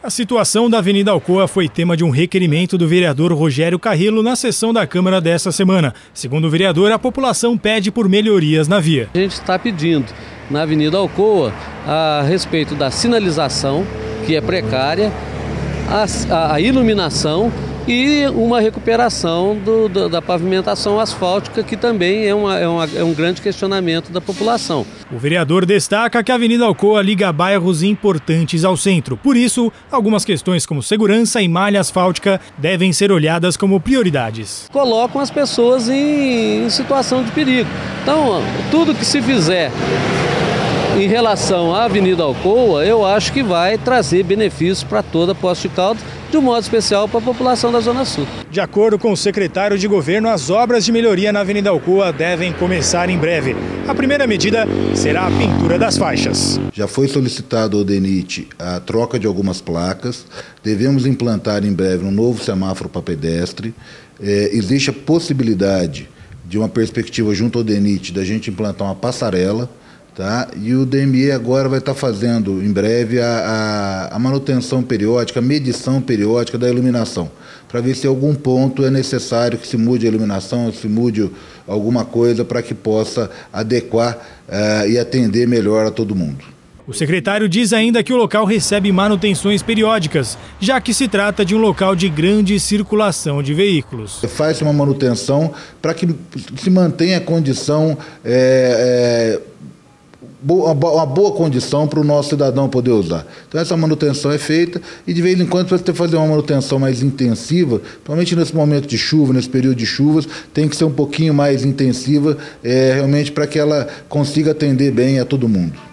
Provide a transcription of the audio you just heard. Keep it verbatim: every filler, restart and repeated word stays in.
A situação da Avenida Alcoa foi tema de um requerimento do vereador Rogério Carrillo na sessão da Câmara desta semana. Segundo o vereador, a população pede por melhorias na via. A gente está pedindo na Avenida Alcoa a respeito da sinalização, que é precária, a, a iluminação e uma recuperação do, do, da pavimentação asfáltica, que também é, uma, é, uma, é um grande questionamento da população. O vereador destaca que a Avenida Alcoa liga bairros importantes ao centro. Por isso, algumas questões como segurança e malha asfáltica devem ser olhadas como prioridades. Colocam as pessoas em, em situação de perigo. Então, tudo que se fizer em relação à Avenida Alcoa, eu acho que vai trazer benefícios para toda Poços de Caldas, de um modo especial para a população da Zona Sul. De acordo com o secretário de governo, as obras de melhoria na Avenida Alcoa devem começar em breve. A primeira medida será a pintura das faixas. Já foi solicitado ao DENIT a troca de algumas placas, devemos implantar em breve um novo semáforo para pedestre. É, existe a possibilidade de uma perspectiva junto ao DENIT da gente implantar uma passarela. Tá? E o D M E agora vai estar fazendo em breve a, a, a manutenção periódica, a medição periódica da iluminação, para ver se em algum ponto é necessário que se mude a iluminação, se mude alguma coisa para que possa adequar uh, e atender melhor a todo mundo. O secretário diz ainda que o local recebe manutenções periódicas, já que se trata de um local de grande circulação de veículos. Faz uma manutenção para que se mantenha a condição é, é, uma boa condição para o nosso cidadão poder usar. Então essa manutenção é feita e de vez em quando para você fazer uma manutenção mais intensiva, principalmente nesse momento de chuva, nesse período de chuvas, tem que ser um pouquinho mais intensiva, é, realmente para que ela consiga atender bem a todo mundo.